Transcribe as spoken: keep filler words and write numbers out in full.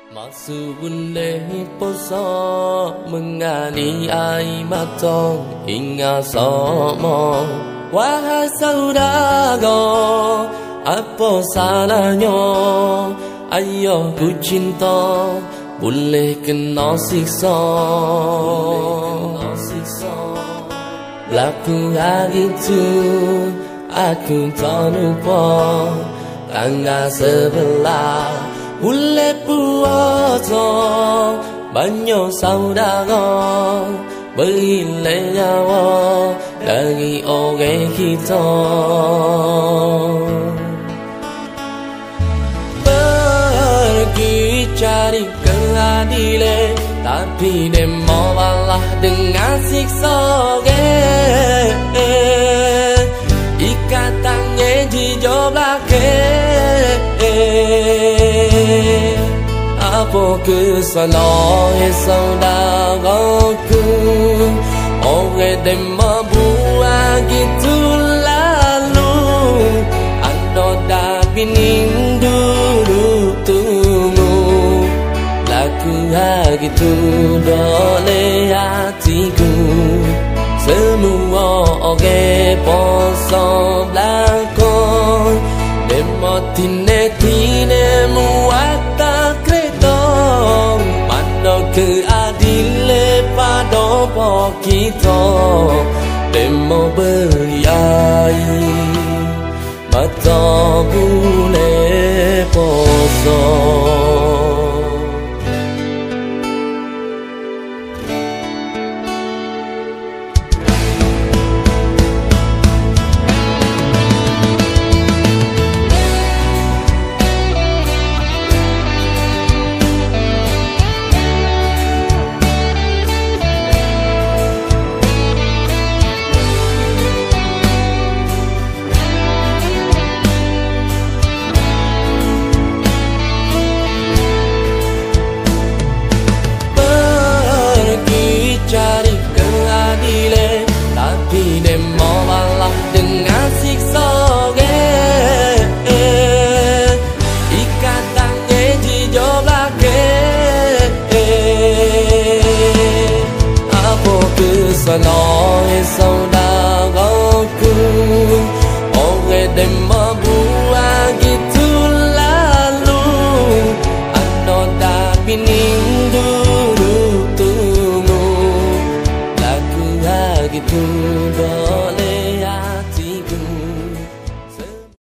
Masubunde poso mengani ai matong hingga somo. Wahai saudara, apa salahnya? Ayo ku cinta, boleh kena siksa. Laku hari itu aku tak lupa tanggal sebelah boleh puasa. Banyak saudara berhilang nyawa dari orang kita. Pergi cari keadilan, tapi demo malah dengan siksa. Ikatannya hijau belakang. Apa kesalahan saudaraku? Orang demo buat gitu lalu. Anda dah bining dulu tunggu. Laku hari tu doleh hatiku. Semua orang posong belakang. Demo tine-tine muata kereta. Mana keadilan pada kita. Demo beriai mata boleh posong. Cari keadilan, tapi demo malah dengan siksa. Ikatannya hijau belakang. Apa kesalahan